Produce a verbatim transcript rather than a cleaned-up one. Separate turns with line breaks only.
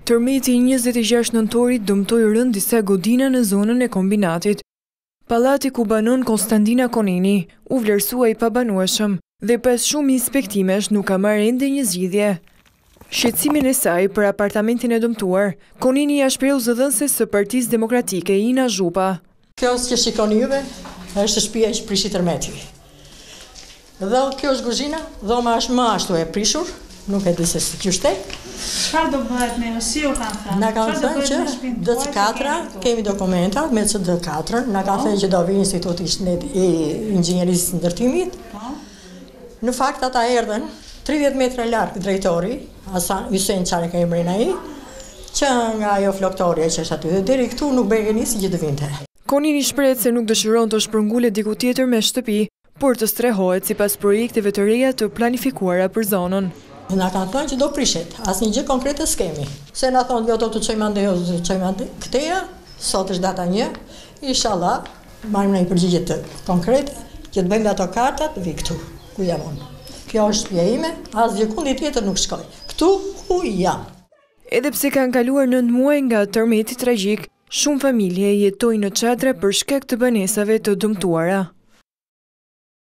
Tërmeti i njëzet e gjashtë nëntorit dëmtoi rënd disa godina në zonën e Kombinatit. Pallati ku banon Kostandina Konini u vlerësua i pabanueshëm dhe pas shumë inspektimesh nuk ka marrë ende një zgjidhje. Shqetësimin e saj për apartamentin e dëmtuar, Konini ja shprehu zëdhënëses së Partisë Demokratike Ina Zhupa.
Kjo që shikoni juve është shtëpia që prishi tërmeti. Dhe kjo është kuzhina, dhoma është më ashtu e prishur, nuk e di se si qytet.
Çfarë do bëhet me si u kanë thënë?
Na kanë thënë që D C katër kemi dokumenta me C D katër, na ka thënë që do vi Instituti Ndërtimit Ndërtimit. Në fakt ata erdhen tridhjetë metra larg drejtori, asa Vizion çare ka emrin ai, që nga ajo floktoria që është aty dhe deri këtu nuk bëjë nisi që të vinte.
Konini shprehet se nuk dëshiron të shpërngulet diku tjetër me shtëpi, por të strehohet sipas projekteve të reja të planifikuara për zonën.
Na kanë thënë që do prishet, asnjë gjë konkrete s'kemi. Se na thonë jo do të çojmë ande, do të çojmë ande. Këteja, sot është data një, inshallah marrim një përgjigje të konkrete që të bëjmë ato kartat vi këtu, ku jam unë. Kjo është shtëpia ime, asgjë kundi tjetër nuk shkoj. Këtu ku jam.
Edhe pse kanë kaluar nëntë muaj nga tërmeti tragjik, shumë familje jetojnë në çadra për shkak të banesave të dëmtuara.